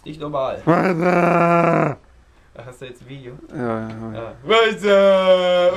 Nicht normal. Weiter! Ach, hast du jetzt ein Video? Ja. Weiter!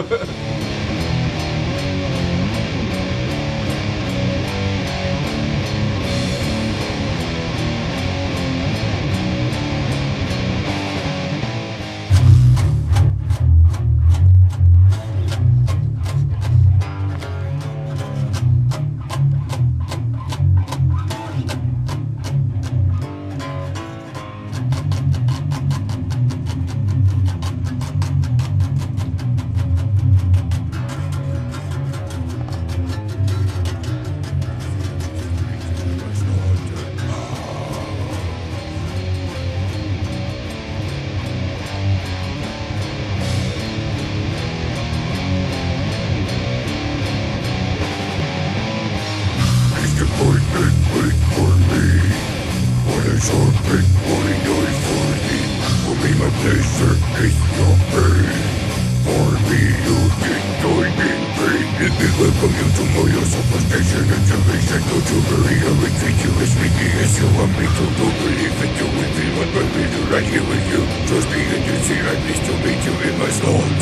Welcome you to know your superstition and salvation. Don't you worry, everything you is speaking as you want me to do. Believe it, you will be what will be do right here with you. Trust me and you'll see I'm pleased to meet you in my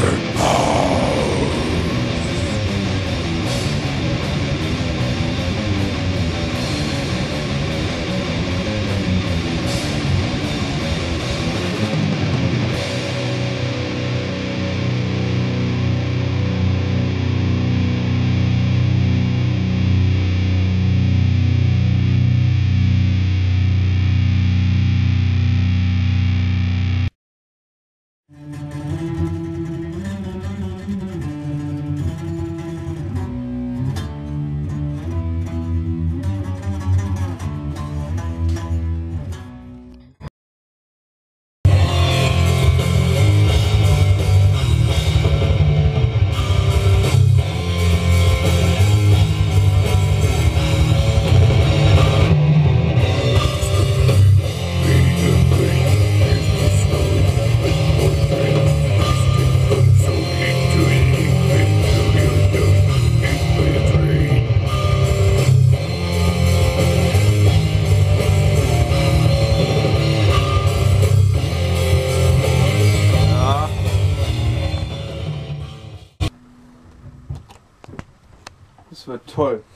slaughterhouse. Das wird toll.